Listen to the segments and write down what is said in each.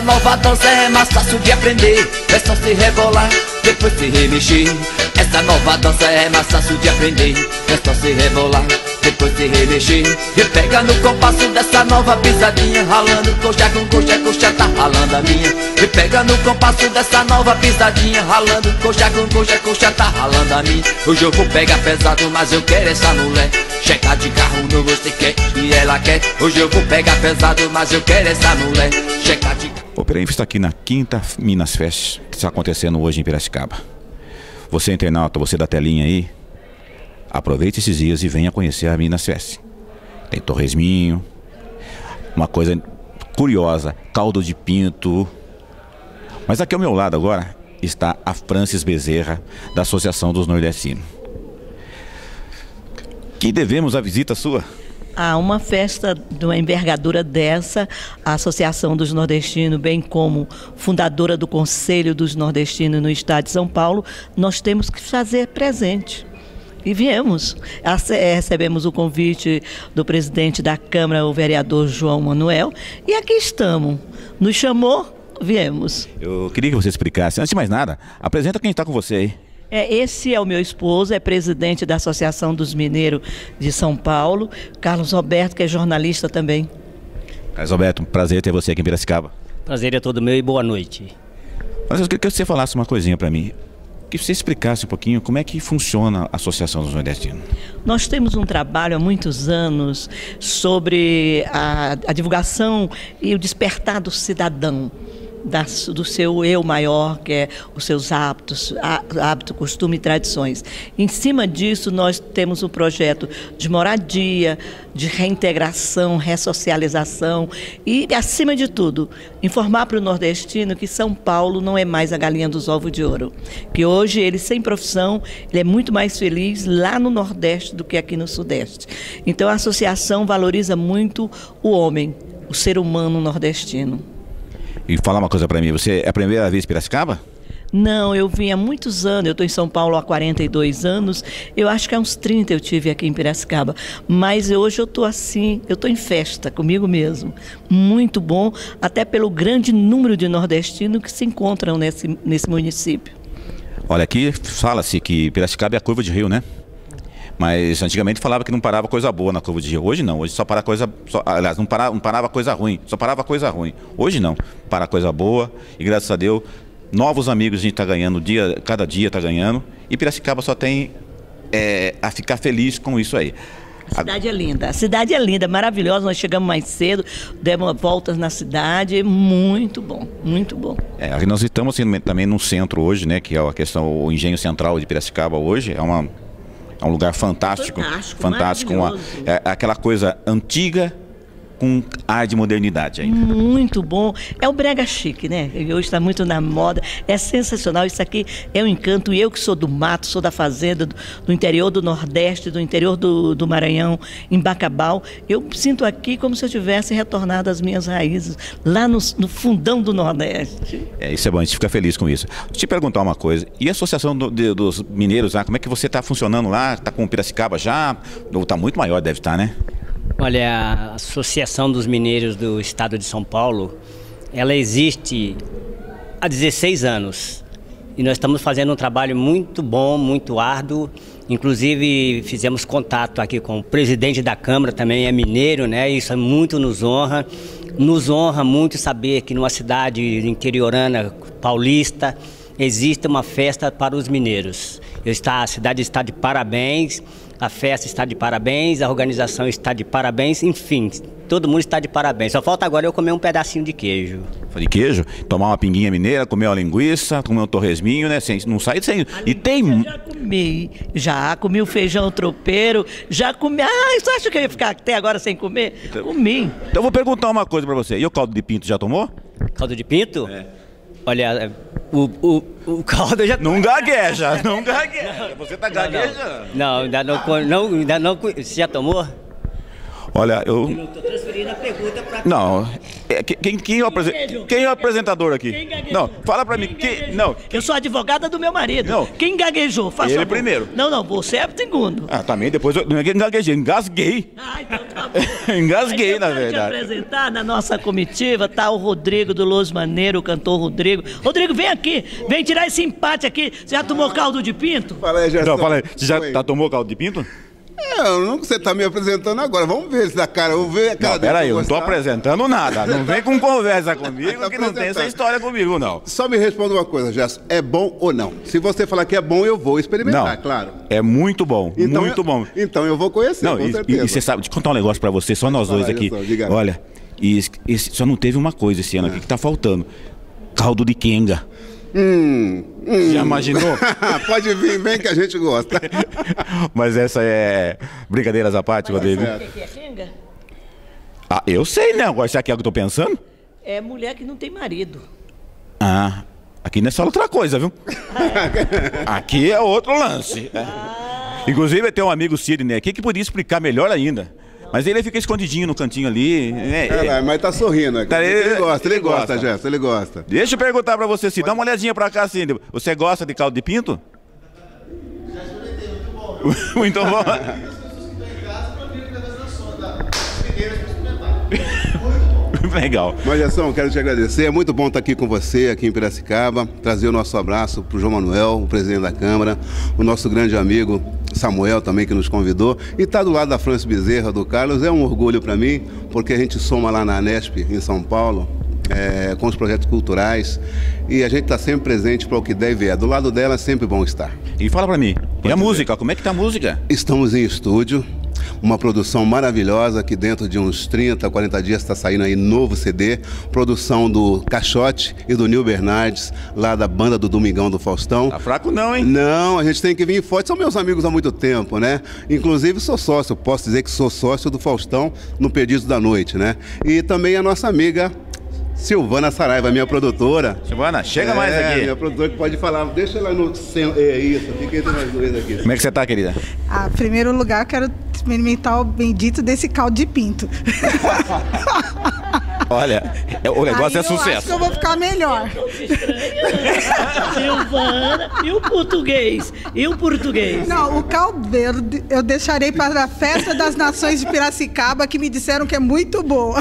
nova dança é mais fácil de aprender. É só se rebolar, depois se remexer. Essa nova dança é mais fácil de aprender. É só se rebolar, depois se remexer. E pega no compasso dessa nova pisadinha, ralando coxa com coxa, coxa tá ralando a minha. E pega no compasso dessa nova pisadinha, ralando coxa com coxa, coxa tá ralando a minha. Hoje eu vou pegar pesado, mas eu quero essa mulher. Chegar de carro novo, você quer e ela quer. Hoje eu vou pegar pesado, mas eu quero essa mulher. Chegar de... O Perenf está aqui na 5ª Minas Fest, que está acontecendo hoje em Piracicaba. Você internauta, você da telinha aí, aproveite esses dias e venha conhecer a Minas Fest. Tem torresminho, uma coisa curiosa, caldo de pinto. Mas aqui ao meu lado agora está a Francis Bezerra, da Associação dos Nordestinos. Que devemos a visita sua? A uma festa de uma envergadura dessa, a Associação dos Nordestinos, bem como fundadora do Conselho dos Nordestinos no Estado de São Paulo, nós temos que fazer presente. E viemos. Recebemos o convite do presidente da Câmara, o vereador João Manuel, e aqui estamos. Nos chamou, viemos. Eu queria que você explicasse, antes de mais nada, apresenta quem está com você aí. Esse é o meu esposo, é presidente da Associação dos Mineiros de São Paulo, Carlos Roberto, que é jornalista também. Carlos Roberto, prazer ter você aqui em Piracicaba. Prazer é todo meu e boa noite. Mas eu queria que você falasse uma coisinha para mim, que você explicasse um pouquinho como é que funciona a Associação dos Nordestinos. Nós temos um trabalho há muitos anos sobre a divulgação e o despertar do cidadão. Do seu eu maior, que é os seus hábitos, costume e tradições. Em cima disso, nós temos um projeto de moradia, de reintegração, ressocialização e, acima de tudo, informar para o nordestino que São Paulo não é mais a galinha dos ovos de ouro. Que hoje ele, sem profissão, ele é muito mais feliz lá no Nordeste do que aqui no Sudeste. Então, a associação valoriza muito o homem, o ser humano nordestino. E fala uma coisa pra mim, você é a primeira vez em Piracicaba? Não, eu vim há muitos anos, eu estou em São Paulo há 42 anos, eu acho que há uns 30 eu tive aqui em Piracicaba, mas hoje eu estou assim, eu estou em festa comigo mesmo, muito bom, até pelo grande número de nordestinos que se encontram nesse município. Olha, aqui fala-se que Piracicaba é a curva de rio, né? Mas antigamente falava que não parava coisa boa na curva de rio. Hoje não, hoje só para coisa... aliás, não parava coisa ruim, só parava coisa ruim. Hoje não, para coisa boa e graças a Deus, novos amigos a gente está ganhando, cada dia está ganhando. E Piracicaba só tem a ficar feliz com isso aí. A cidade é linda, maravilhosa, nós chegamos mais cedo, demos voltas na cidade, muito bom, muito bom. Aqui nós estamos assim, também no centro hoje, né, que é a questão, o Engenho Central de Piracicaba hoje, é um lugar fantástico, fantástico, aquela coisa antiga com ar de modernidade ainda. Muito bom. É o brega chique, né? Hoje está muito na moda. É sensacional. Isso aqui é um encanto. E eu que sou do mato, sou da fazenda, do interior do Nordeste, do interior do Maranhão, em Bacabal, eu sinto aqui como se eu tivesse retornado às minhas raízes, lá no fundão do Nordeste. Isso é bom, a gente fica feliz com isso. Deixa eu te perguntar uma coisa. E a Associação dos Mineiros lá, como é que você está funcionando lá? Está com Piracicaba já? Ou está muito maior, deve estar, né? Olha, a Associação dos Mineiros do Estado de São Paulo, ela existe há 16 anos. E nós estamos fazendo um trabalho muito bom, muito árduo. Inclusive, fizemos contato aqui com o presidente da Câmara, também é mineiro, né? Isso muito nos honra. Nos honra muito saber que numa cidade interiorana paulista existe uma festa para os mineiros. A cidade está de parabéns. A festa está de parabéns, a organização está de parabéns, enfim, todo mundo está de parabéns. Só falta agora eu comer um pedacinho de queijo. De queijo? Tomar uma pinguinha mineira, comer uma linguiça, comer um torresminho, né? Não sai sem... E tem... Já comi o feijão tropeiro, já comi... Ah, você acha que eu ia ficar até agora sem comer? Comi. Então eu vou perguntar uma coisa pra você. E o caldo de pinto já tomou? Caldo de pinto? Olha, o caldo já... Não gagueja, não gagueja. Você tá gaguejando. Não, ainda não. Você já tomou? Olha, eu... Eu não tô transferindo a pergunta pra... Não, Quem é o apresentador aqui? Não, fala pra mim. Não. Eu sou advogada do meu marido. Não. Quem gaguejou? Faça Ele favor. primeiro. Não, você é o segundo. Ah, também depois eu não é que engaguejei, engasguei. Ah, então tá bom. Engasguei, Mas na eu quero verdade. te apresentar na nossa comitiva, tá o Rodrigo do Los Maneiros, o cantor Rodrigo. Rodrigo, vem aqui, vem tirar esse empate aqui. Você já tomou caldo de pinto? Fala aí, Gerson. Não, fala aí, você já Oi. tomou caldo de pinto? Não, você tá me apresentando agora. Vamos ver se dá cara. Eu vou ver a cara Não, dele. peraí, se eu não tô gostar. apresentando nada. Não vem com conversa comigo Tá que não tem essa apresentando. história comigo, não. Só me responda uma coisa, Gerson. É bom ou não? Se você falar que é bom, eu vou experimentar, Não, claro. é muito bom, muito bom. Então eu vou conhecer, Não, com certeza. e você sabe, deixa eu contar um negócio pra você, só nós falar, dois aqui. Gerson, diga. Olha, só não teve uma coisa esse ano aqui que tá faltando. Caldo de quenga. Já imaginou? Pode vir, vem que a gente gosta. Mas essa é brincadeiras à parte, Rodrigo. O que é quenga? Ah, eu sei, né? Agora, será que é o que eu tô pensando? É mulher que não tem marido. Ah, aqui não é só outra coisa, viu? Aqui é outro lance. Inclusive, tem um amigo Sidney aqui que podia explicar melhor ainda. Mas ele fica escondidinho no cantinho ali. Mas tá sorrindo aqui. Tá, ele gosta, ele gosta. Gerson, ele gosta. Deixa eu perguntar pra você, dá uma olhadinha pra cá, Sidney. Você gosta de caldo de pinto? Muito bom. Legal. Mas, Gerson, quero te agradecer. É muito bom estar aqui com você, aqui em Piracicaba. Trazer o nosso abraço para o João Manuel, o presidente da Câmara, o nosso grande amigo Samuel também, que nos convidou. E estar do lado da França Bezerra, do Carlos, é um orgulho para mim, porque a gente soma lá na Anesp, em São Paulo, com os projetos culturais. E a gente está sempre presente para o que der e vier. Do lado dela é sempre bom estar. E fala pra mim, e a música? Como é que tá a música? Estamos em estúdio. Uma produção maravilhosa que dentro de uns 30, 40 dias está saindo aí novo CD, produção do Caixote e do Nil Bernardes, lá da banda do Domingão do Faustão. Tá fraco não, hein? Não, a gente tem que vir forte, são meus amigos há muito tempo, né? Inclusive sou sócio, posso dizer que sou sócio do Faustão no Perdidos da Noite, né? E também a nossa amiga Silvana Saraiva, minha produtora. Silvana, chega mais aqui. Minha produtora que pode falar, deixa ela no centro. Isso, fica entre nós dois aqui. Como é que você tá, querida? Em primeiro lugar, quero experimentar o bendito desse caldo de pinto. Olha, o negócio Aí é sucesso. Eu acho que eu vou ficar melhor. Silvana, e o português? E o português? Não, o caldo verde eu deixarei para a Festa das Nações de Piracicaba, que me disseram que é muito boa.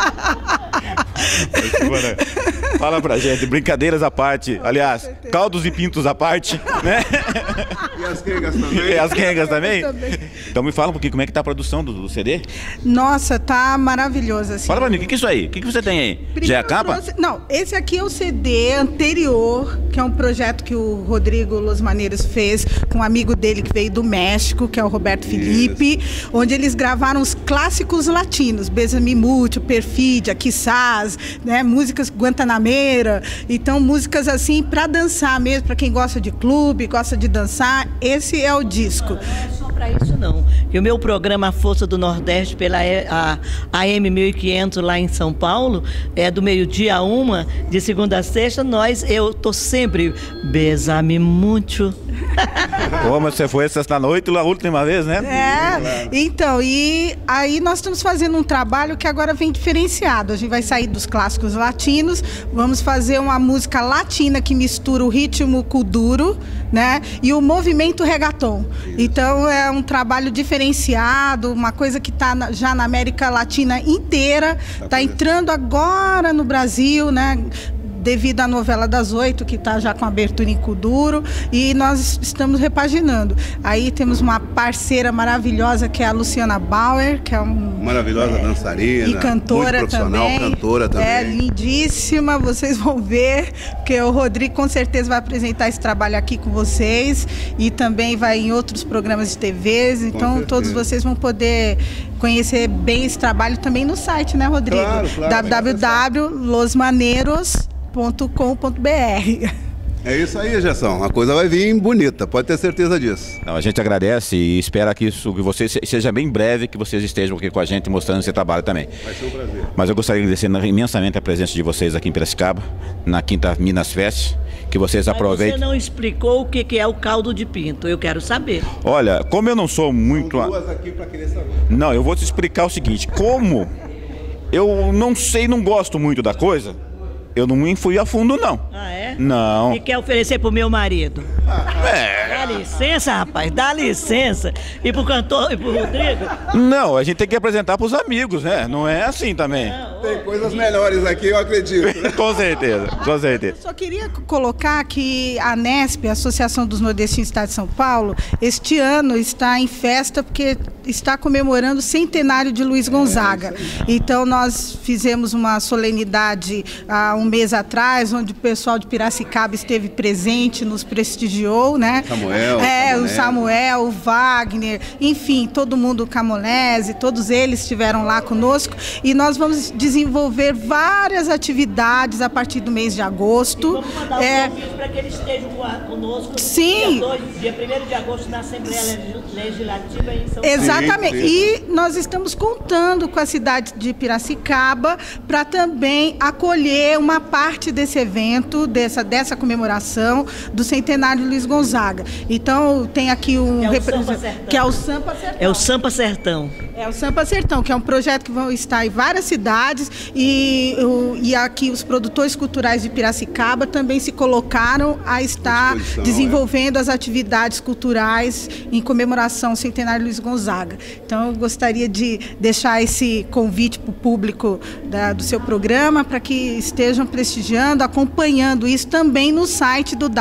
Silvana, fala pra gente, brincadeiras à parte, aliás, caldos e pintos à parte, né? E as quengas também. E as quengas também? Também. Então me fala um pouquinho, como é que tá a produção do CD? Nossa, tá maravilhoso assim. Fala pra mim, o que é isso aí? O que você tem aí? Já é a capa? Não, esse aqui é o CD anterior, que é um projeto que o Rodrigo Los Maneiros fez com um amigo dele que veio do México, que é o Roberto Felipe, onde eles gravaram os clássicos latinos, Bésame Mucho, Perfídia, Quizás, né, músicas guantanameira, então músicas assim para dançar mesmo, para quem gosta de clube, gosta de dançar, esse é o disco. Não é só para isso não, que o meu programa A Força do Nordeste pela AM 1500 lá em São Paulo, é do meio-dia a 1, de segunda a sexta, eu tô sempre Bésame Mucho. Como você foi sexta-noite, a última vez, né? Então, e aí nós estamos fazendo um trabalho que agora vem diferenciado. A gente vai sair dos clássicos latinos, vamos fazer uma música latina que mistura o ritmo kuduro, né, e o movimento reggaeton. Então é um trabalho diferenciado, uma coisa que está já na América Latina inteira, está entrando agora no Brasil, né, devido à novela das 8, que está já com abertura em kuduro, e nós estamos repaginando. Aí temos uma parceira maravilhosa, que é a Luciana Bauer, que é maravilhosa dançarina, e cantora muito profissional, também. cantora também. É lindíssima, vocês vão ver, porque o Rodrigo com certeza vai apresentar esse trabalho aqui com vocês, e também vai em outros programas de TVs, então todos vocês vão poder conhecer bem esse trabalho também no site, né, Rodrigo? Claro, www.losmaneiros.com.br. É isso aí, Gerson. A coisa vai vir bonita, pode ter certeza disso. Não, a gente agradece e espera que você seja bem breve, que vocês estejam aqui com a gente mostrando esse trabalho também. Vai ser um prazer. Mas eu gostaria de agradecer imensamente a presença de vocês aqui em Piracicaba, na quinta Minas Fest, que vocês aproveitem. Você não explicou o que é o caldo de pinto, eu quero saber. Olha, como eu não sou muito... São duas aqui para querer saber. Não, eu vou te explicar o seguinte, como eu não sei, não gosto muito da coisa. Eu não fui a fundo, não. Ah, é? Não. E quer oferecer pro meu marido? É. Dá licença, rapaz, dá licença. E pro cantor, e pro Rodrigo? Não, a gente tem que apresentar pros amigos, né? Não é assim também. Tem coisas melhores aqui, eu acredito. Com certeza, com certeza. Eu só queria colocar que a ANESP, a Associação dos Nordestinos do Estado de São Paulo, este ano está em festa porque está comemorando o centenário de Luiz Gonzaga. Então nós fizemos uma solenidade há um mês atrás, onde o pessoal de Piracicaba esteve presente, nos prestigiou, né? Samuel, o Samuel, o Wagner, enfim, todo mundo, o Camolese, todos eles estiveram lá conosco e nós vamos desenvolver várias atividades a partir do mês de agosto. Vamos mandar um convite para que eles estejam conosco. Sim. Dia 1º de agosto na Assembleia Legislativa em São Paulo. Exatamente. Sim, sim. E nós estamos contando com a cidade de Piracicaba para também acolher uma parte desse evento, dessa comemoração do centenário de Luiz Gonzaga. Então tem aqui um representante que é o Sampa Sertão. É o Sampa Sertão. É o Sampa Sertão, que é um projeto que vai estar em várias cidades e aqui os produtores culturais de Piracicaba também se colocaram a estar desenvolvendo as atividades culturais em comemoração ao centenário de Luiz Gonzaga. Então eu gostaria de deixar esse convite para o público do seu programa para que estejam prestigiando, acompanhando isso também no site do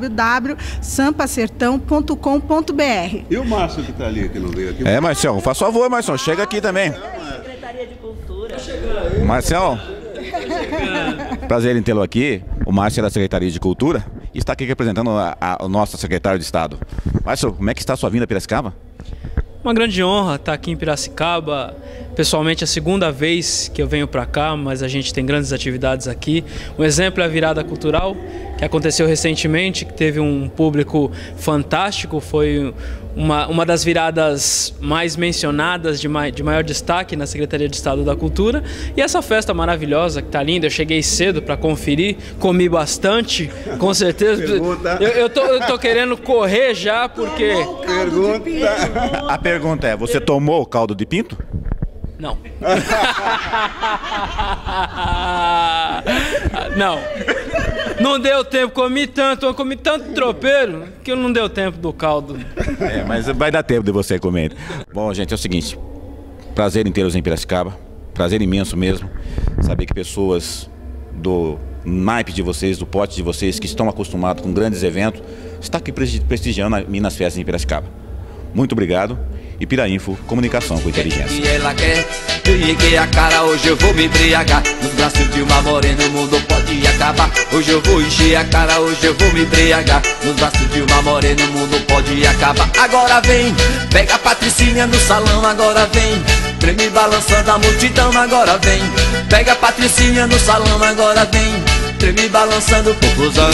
www.sampasertão.com.br. E o Márcio que está ali, que não veio aqui? É, Marcelo, faz favor, Marcelo, chega aqui também. Secretaria de Cultura. Marcelo, prazer em tê-lo aqui. O Márcio é da Secretaria de Cultura e está aqui representando o nosso secretário de Estado. Márcio, como é que está a sua vinda a Piracicaba? Uma grande honra estar aqui em Piracicaba. Pessoalmente, é a segunda vez que eu venho para cá, mas a gente tem grandes atividades aqui. Um exemplo é a virada cultural, que aconteceu recentemente, que teve um público fantástico. Foi uma das viradas mais mencionadas, de maior destaque na Secretaria de Estado da Cultura. E essa festa maravilhosa, que está linda. Eu cheguei cedo para conferir, comi bastante, com certeza. Eu tô querendo correr já, porque... A pergunta é, você tomou o caldo de pinto? Não. Não. Não deu tempo, comi tanto tropeiro que não deu tempo do caldo. É, mas vai dar tempo de você comer. Bom, gente, é o seguinte, prazer em tê-los em Piracicaba, prazer imenso mesmo, saber que pessoas do naipe de vocês, do pote de vocês, que estão acostumados com grandes eventos, está aqui prestigiando a Minas Festas em Piracicaba. Muito obrigado. E Pirainfo, comunicação com inteligência. E ela quer, briguei a cara, hoje eu vou me embriagar. Nos braços de uma morena o mundo pode acabar. Hoje eu vou encher a cara, hoje eu vou me embriagar. Nos braços de uma morena o mundo pode acabar. Agora vem, pega a Patricinha no salão, agora vem. Treme balançando a multidão, agora vem. Pega a Patricinha no salão, agora vem. Treme balançando o popozão.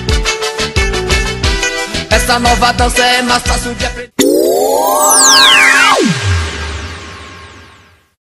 Essa nova dança é mais fácil de aprender.